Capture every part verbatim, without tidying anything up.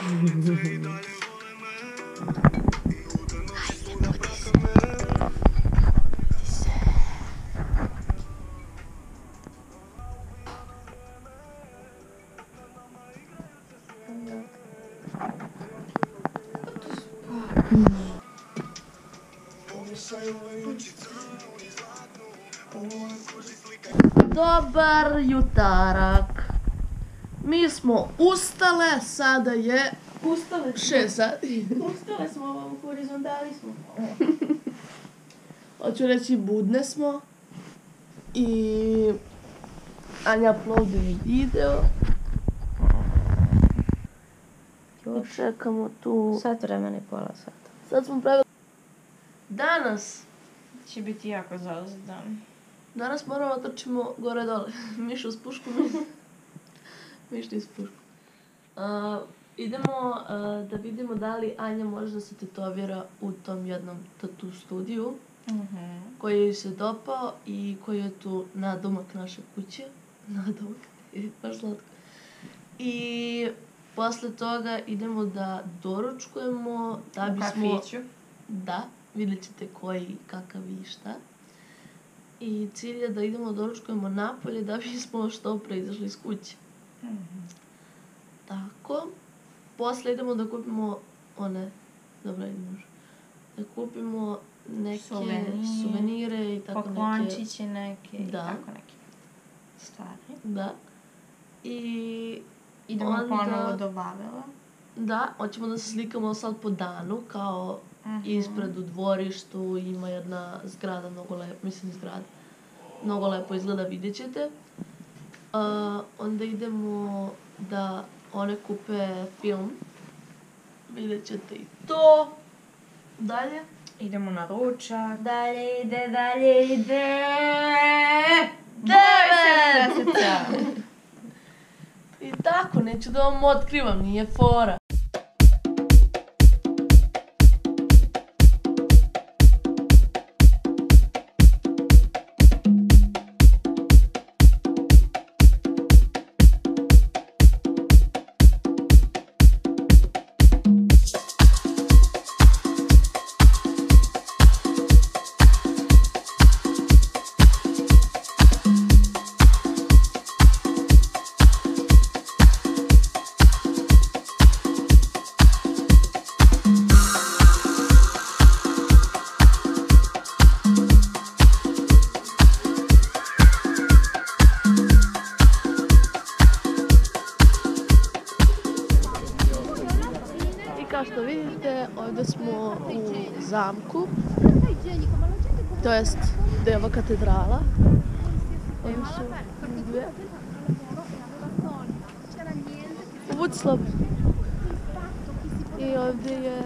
Dobar jutarak. Mi smo ustale, sada je šest sati. Ustale smo, u horizontali smo. Hoću reći, budne smo. I Anja uploaduje video. I čekamo tu... Sat vremena i pola sata. Sad smo pravili... Danas... Će biti jako zauzet dan. Danas moramo trčimo gore dole. Mišu s puškom. Mišni s puškom. Uh, idemo uh, da vidimo da li Anja može da se tetovira u tom jednom tattoo studiju. Mm-hmm. Koji joj se dopao i koji je tu nadomak naše kuće. Nadomak, je baš slatko. I posle toga idemo da doručkujemo da bismo... U kafiću. Da, vidjet ćete koji, kakav i šta. I cilj je da idemo doručkujemo napolje da bismo što pre izašli iz kuće. Mm-hmm. Tako. Posle idemo da kupimo one... Dobro, idemo još. Da kupimo neke Suvenir, suvenire i tako neke... Poklončiće neke Da. i tako neke stvari. Da. I... Idemo onda... ponovo do Vavela. Da, hoćemo da se slikamo sad po danu, kao Mm-hmm. ispred u dvorištu ima jedna zgrada, mnogo lepo, mislim zgrada, mnogo lepo izgleda, vidjet ćete. Uh, onda idemo da one kupe film, vidjet ćete i to. Dalje? Idemo na ručak. Dalje ide, dalje ide. Devet! Devet! I tako, neću da vam otkrivam, nije fora. Kao što vidite, ovdje smo u zamku, to jest Deva katedrala. Ovdje su dvije. Budi slab. I ovdje je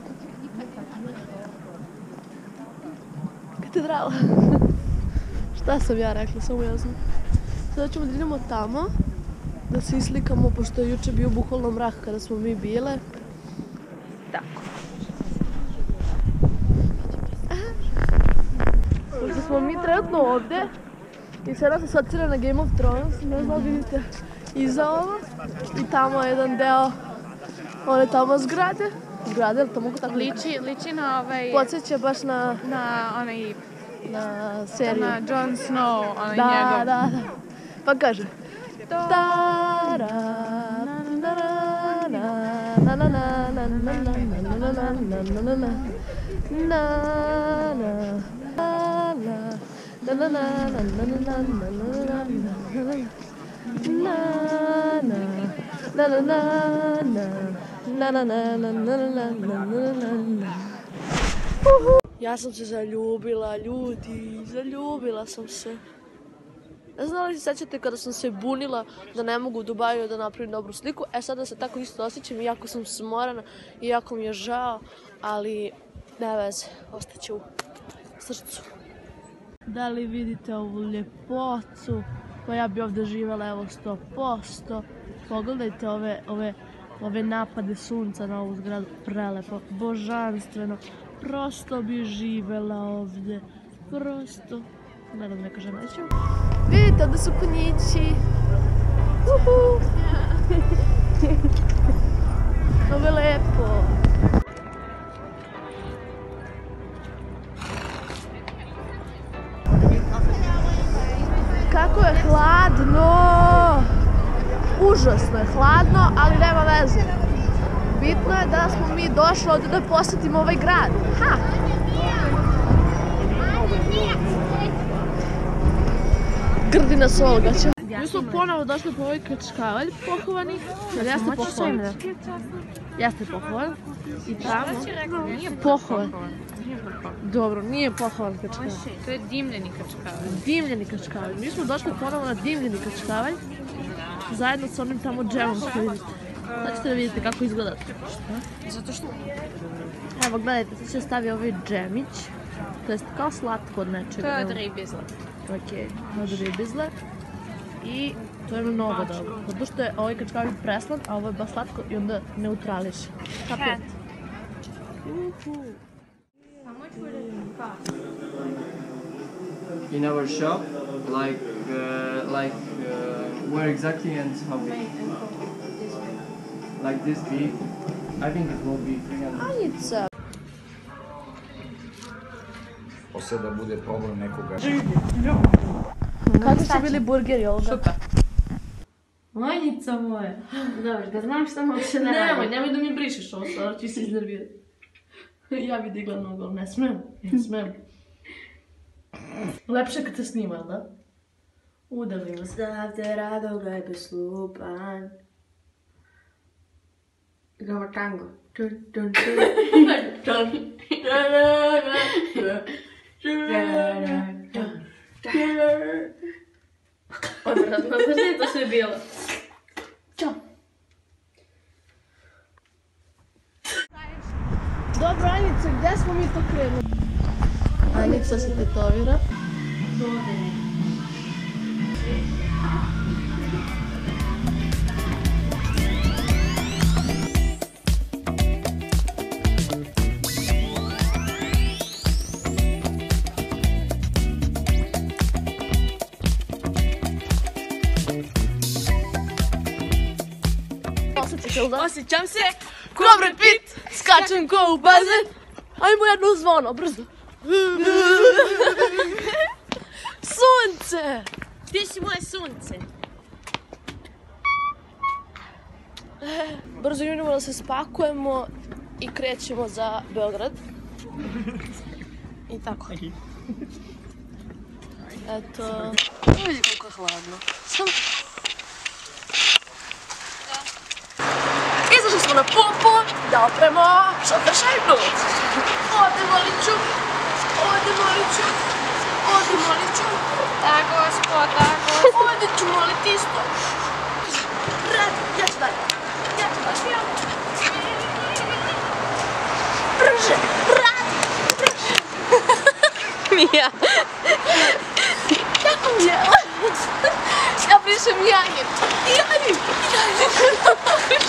katedrala. Šta sam ja rekla, samo jasno. Sada ćemo da idemo tamo, da se islikamo, pošto je juče bio bukvalno mrak kada smo mi bile. Tako. Pošto smo mi trenutno ovdje i sada se asocira na Game of Thrones, ne znam, vidite iza ovo i tamo je jedan deo one tamo zgrade. Zgrade, ali to mogu tako Liči, liči na ovaj... podsjeća baš na... Na onaj... Na seriju. Na Jon Snow, onaj da, njegov. Da, da, pa kaže. Ja sam se zaljubila, ljudi, zaljubila sam se. Ne znam li se sjećate kada sam se bunila da ne mogu u Dubaju da napravim dobru sliku, e sada se tako isto osjećam, iako sam smorana, iako mi je žao, ali ne veze, ostaće u srcu. Da li vidite ovu ljepotu? Pa ja bi ovdje živjela, evo, sto posto. Pogledajte ove, ove, ove napade sunca na ovu zgradu, prelepo, božanstveno. Prosto bi živjela ovdje, prosto. Ne da ne kažem neću. Vidite, ovdje su konjići. Uhu. užasno je hladno, ali nema veze. Bitno je da smo mi došli ovdje da posjetimo ovaj grad. Ha! Grdina Solgaća. Mi smo ponovo došli po ovaj Kačkavalj pohovani. Jeste pohovan? Jeste pohovan. I tamo. Nije pohovan. Dobro, nije pohovan Kačkavalj. To je dimljeni Kačkavalj. Dimljeni Kačkavalj. Mi smo došli ponovo na dimljeni Kačkavalj. Zajedno sa onim tamo džemom što vidite. Sad ćete da vidite kako izgleda. Zato što... Evo gledajte, sad će stavi ovaj džemić. To je kao slatko od nečega. To je od ribizla. Ok, od ribizle. I to je mnogo dobro. Zato što je ovaj Kačkavalj preslan, a ovo je baš slatko i onda neutrališe. Kako je? In our shop, like, uh, like, uh, where exactly and how big? Like this big? I think it will be three hundred. Anjica! Posle da bude problem nekoga. Kako su bili burgeri ovoga? Super. Manjica moja. Dobro, da znam šta moće da radi. Nemoj, nemoj da mi brišeš ovo stvar, ću se iznervirati. Ja bi digla nogu, ali ne smem, ne smem. Lepše kad se snima, da? Udavimo se. Zdravte rado gaj beslupan. Idemo tango. Tun, tun, tun. Odvratno, znaš gdje je to sve bilo? Ćao. Dobro, Anjica, gdje smo mi to krenuli? Anjica se tetovira. Osjećam se ko Brad Pitt, skačem ko u bazen. Ajmo jedno zvono, brzo. Sunce! Ti si moje sunce. Brzo idemo da se spakujemo i krećemo za Beograd. I tako. Eto... Vidi koliko je hladno. Sam... Izašli smo na pumpu da opremo šoferšajnu. Ode Moliću, ode Moliću, ode Moliću. Da, gospod, da, gospod. Ovdje ću moliti isto. Radi, ja ću dalje. Ja ću dalje. Brže, radi, brže. Mija. Kako mi je? Ja pišem Janjem. Janjem, Janjem.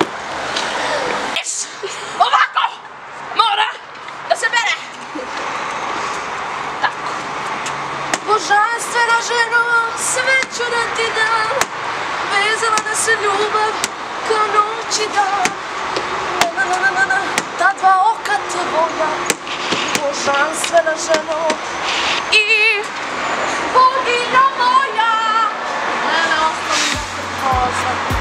Ovako! Mora da se bere! Tako. Božanstvena ženo, sve ću da ti dam. Vezala da se ljubav kao noć i dan. Na, na, na, na, na, ta dva oka tvoja. Božanstvena ženo i boginja moja. Ne, ne, ostavim da se pozvam.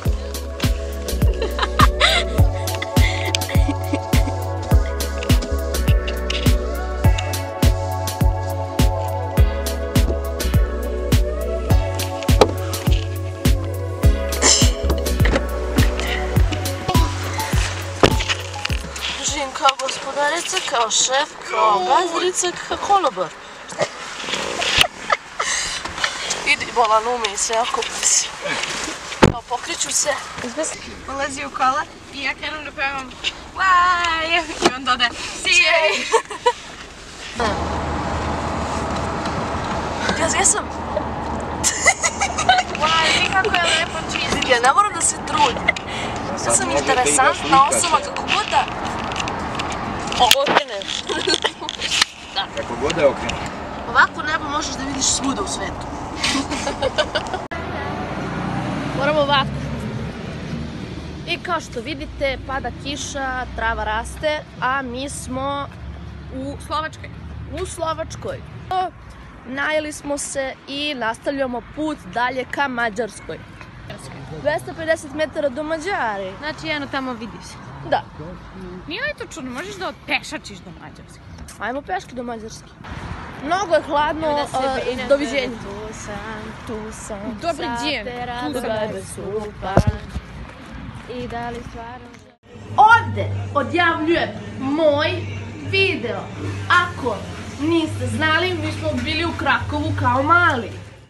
Kao gospodarica, kao šef, kao gazdarica, kao kolobar. Idi, bolan, umij se, ako si. Kao pokriću se. Ulazi u kola i ja krenem da pevam Why? I on dode Sijej! Ja jesam. Why? Vidi kako je lepo čisti. Ja ne moram da se trudim. Ja sam interesantna osoba kako god da... Okrene. Kako god da okrene. Ovako nebo možeš da vidiš svuda u svetu. Moramo ovako. I kao što vidite, pada kiša, trava raste, a mi smo U Slovačkoj. u Slovačkoj. Najeli smo se i nastavljamo put dalje ka Mađarskoj. dvesta pedeset metara do Mađare. Znači, jedno tamo vidi se. Da. Nije li to čudno, možeš da pešačiš do Mađarske? Ajmo peške do Mađarske. Mnogo je hladno, doviđenja. Tu sam, tu sam, Dobri djen, tu sam. I da li stvarno... Ovde odjavljujem moj video. Ako niste znali, mi smo bili u Krakovu kao mali.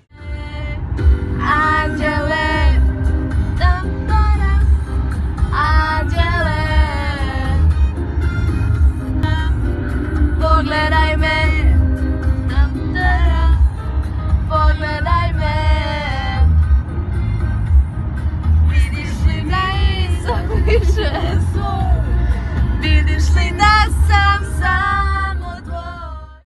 Anđele, tam, taram, anđele, pogledaj me, tam, taram, pogledaj me, vidiš li da nisam više svoj.